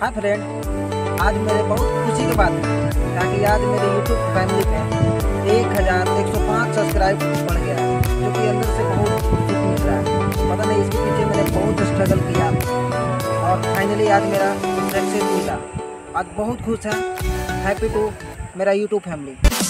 हाँ फ्रेंड, आज मेरे बहुत खुशी की बात है ताकि आज मेरे YouTube फैमिली पे 1105 सब्सक्राइब बढ़ गया है, जो कि अंदर से बहुत खुशी मिल रहा है। पता नहीं इसके पीछे मैंने बहुत स्ट्रगल किया और फाइनली आज मेरा सक्सेस मिला। आज बहुत खुश है। हैप्पी टू मेरा YouTube फैमिली।